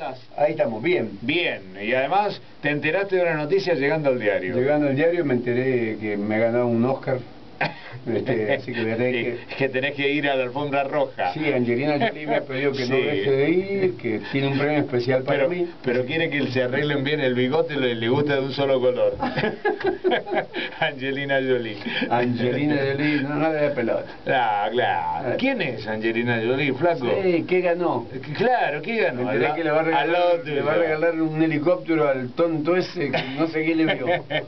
Ahí estamos, bien. Bien, y además te enteraste de una noticia llegando al diario. Llegando al diario me enteré que me ha ganado un Oscar. Así que voy a tener que tenés que ir a la alfombra roja. Sí, Angelina Jolie me ha pedido que no deje de ir, que tiene un premio especial para mí. Pero quiere que se arreglen bien el bigote, le gusta de un solo color. Angelina Jolie. Angelina Jolie, no le da pelota. Ah, claro. ¿Quién es Angelina Jolie, flaco? Sí, ¿qué ganó? Claro, ¿qué ganó? Me enteré que le va a regalar un helicóptero al tonto ese que no sé qué le vio.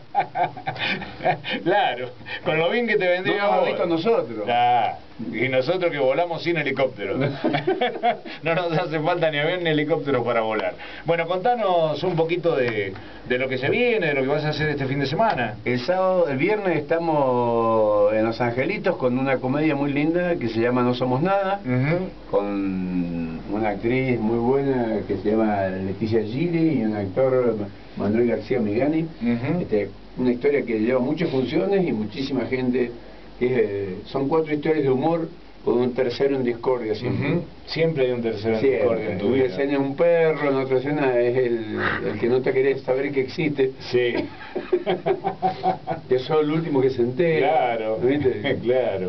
Claro, con lo bien que te vendría. No nos ha visto nosotros. Ah, y nosotros que volamos sin helicóptero. No nos hace falta ni avión ni helicóptero para volar. Bueno, contanos un poquito de lo que se viene, de lo que vas a hacer este fin de semana. El viernes estamos en Los Angelitos con una comedia muy linda que se llama No Somos Nada, con una actriz muy buena que se llama Leticia Gili y un actor, Manuel García Migani. Una historia que lleva muchas funciones y muchísima gente. Son 4 historias de humor con un tercero en discordia siempre. Siempre hay un tercero en discordia en tu vida. En una escena es un perro, en otra escena es el que no te querés saber que existe. Sí. Que sos el último que se entera. Claro, ¿viste? Claro.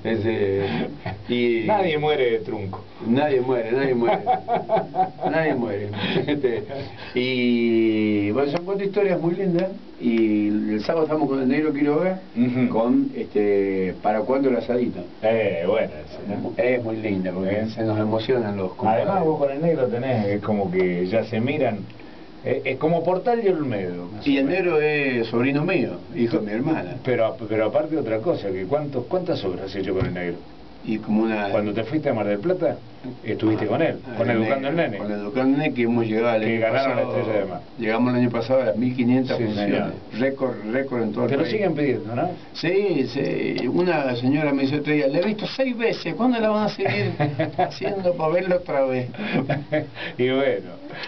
Y nadie muere de trunco. Nadie muere. Nadie muere. Y bueno, son 4 historias muy lindas. Y el sábado estamos con el Negro Quiroga, con ¿Para cuándo el asadito? Bueno, es muy linda porque se nos emocionan los compañeros. Además vos con el Negro tenés, es como que ya se miran, es como Portal y Olmedo. Y el Negro es sobrino mío, hijo de mi hermana. Pero aparte otra cosa, que ¿cuántas obras has hecho con el Negro? Y como Cuando te fuiste a Mar del Plata, estuviste con él, con Educando al Nene. Con Educando al Nene, que hemos llegado al año ganaron pasado, la Estrella de Mar. Llegamos el año pasado a las 1500 sí, funciones. Récord en todo el país. Te lo siguen pidiendo, ¿no? Sí. Una señora me dice otro día, le he visto 6 veces, ¿cuándo la van a seguir haciendo para verla otra vez? Y bueno.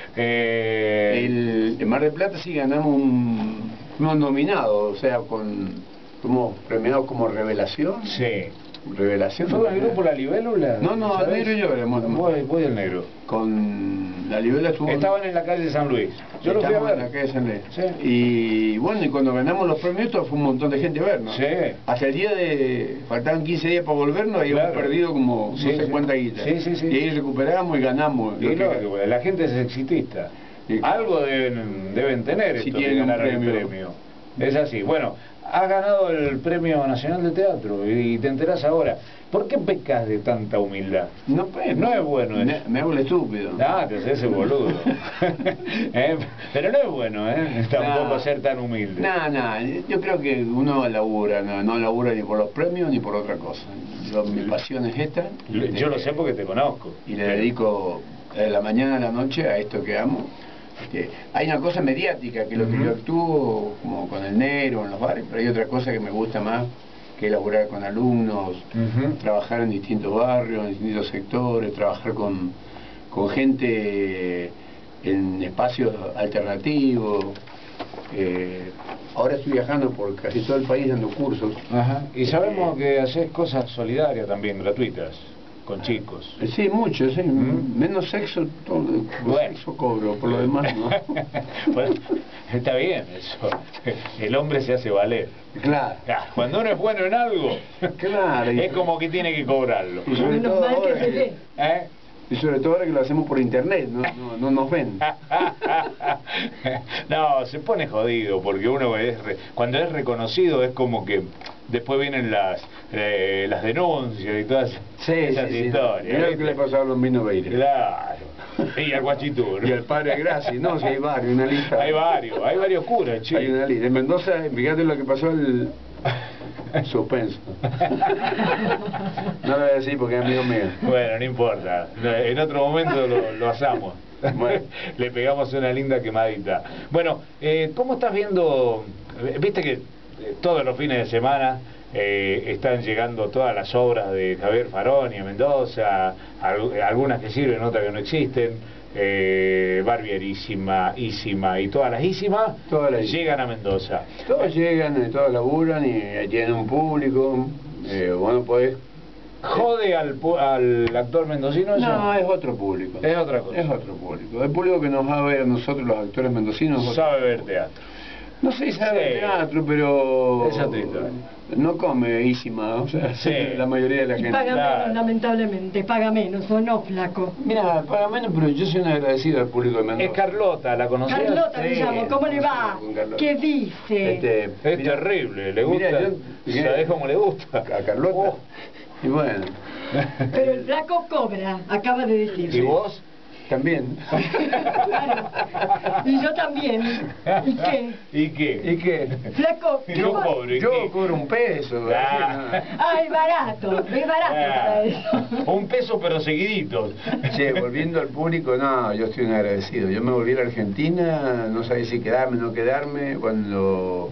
En Mar del Plata sí ganamos unos nominados, o sea, como premiados como revelación. Sí. Revelación. ¿Fue con el grupo La Libélula? No, el Negro y yo éramos. Voy el Negro. Con La Libélula estaban en la calle de San Luis. Yo lo fui a ver. En la calle de San Luis. Sí. Y bueno, y cuando ganamos los premios, fue un montón de gente a vernos. Sí. Hasta el día faltaban 15 días para volvernos, habíamos perdido como no sé cuánta guita. Sí. Y ahí recuperamos y ganamos. Y la gente es exitista. Algo deben tener si estos que tienen ganaron el premio. Es así. Bueno, has ganado el Premio Nacional de Teatro y te enterás ahora. ¿Por qué pecas de tanta humildad? No es bueno eso. Me hago el estúpido. Te haces el boludo. Pero no es bueno, tampoco ser tan humilde. Yo creo que uno labura, no labura ni por los premios ni por otra cosa. Mi pasión es esta. Yo lo sé porque te conozco. Y le dedico de la mañana a la noche a esto que amo. Hay una cosa mediática que lo que yo actúo como con el Negro en los bares, pero hay otra cosa que me gusta más, que es laburar con alumnos, trabajar en distintos barrios, en distintos sectores, trabajar con gente en espacios alternativos. Ahora estoy viajando por casi todo el país dando cursos. Y sabemos que haces cosas solidarias también, gratuitas. Con chicos. Sí, mucho, sí. Menos sexo, sexo cobro, por lo demás no. Bueno, está bien eso. El hombre se hace valer. Claro. Cuando uno es bueno en algo, es como que tiene que cobrarlo. Y sobre todo ahora que lo hacemos por internet, no nos ven. No, se pone jodido, porque uno cuando es reconocido es como que después vienen las denuncias y todas esas historias. Mira lo que le pasó a los Beire. Claro. Y al Guachitur. Y al Padre Graci, si hay varios, una lista. Hay varios curas, chico. Hay una lista. En Mendoza, fíjate lo que pasó al suspenso. No lo voy a decir porque es amigo mío. Bueno, no importa. En otro momento lo asamos. Bueno. Le pegamos una linda quemadita. Bueno, ¿cómo estás viendo? Viste que todos los fines de semana están llegando todas las obras de Javier Faroni a Mendoza, algunas que sirven, otras que no existen. Barbierísima, Ísima y todas las Ísimas llegan a Mendoza. Todos llegan, todos laburan y tienen un público. Bueno, podés ¿Jode al actor mendocino eso? No, es otro público. Es otra cosa. Es otro público. El público que nos va a ver a nosotros, los actores mendocinos. Sabe ver teatro. No sé si sabe teatro, pero es otra historia. No come ísima, o sea, la mayoría de la gente. Paga menos, lamentablemente, paga menos, ¿o no, flaco? Mira, paga menos, pero yo soy un agradecido al público de Mendoza. Es Carlota, ¿la conocías? Carlota me llamo, ¿cómo le va? ¿Qué dice? Es terrible, le gusta, ¿sabés cómo le gusta? A Carlota. Y bueno. Pero el flaco cobra, acaba de decir. ¿Y vos? También. Claro. Y yo también. ¿Y qué? ¿Y qué? ¿Y qué? Flaco, Yo cobro. Yo cobro un peso. es barato para eso. Un peso pero seguidito. Che, volviendo al público, no, yo estoy un agradecido. Yo me volví a la Argentina, no sabía si quedarme o no quedarme, cuando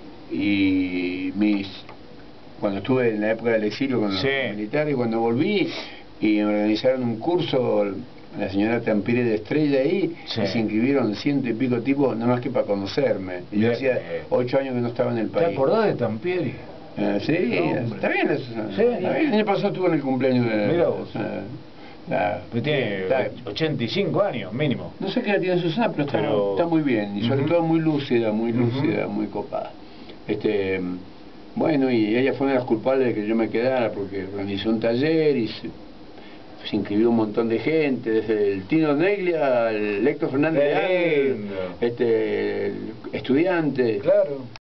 estuve en la época del exilio con los militares, y cuando volví y me organizaron un curso, la señora Tampire de Estrella ahí, y se inscribieron 100 y pico tipos, nada más que para conocerme. Y yo hacía 8 años que no estaba en el país. ¿Te acordás de Tampire? Sí, está bien eso. Sí. Está bien. El año pasado estuve en el cumpleaños de... Mira vos. Tiene 85 años mínimo. No sé qué edad tiene Susana, pero está muy bien. Y sobre todo muy lúcida, muy copada. Bueno, y ella fue una de las culpables de que yo me quedara, porque organizó un taller y se inscribió un montón de gente, desde el Tino Neglia al Héctor Fernández Leal, estudiante. Claro.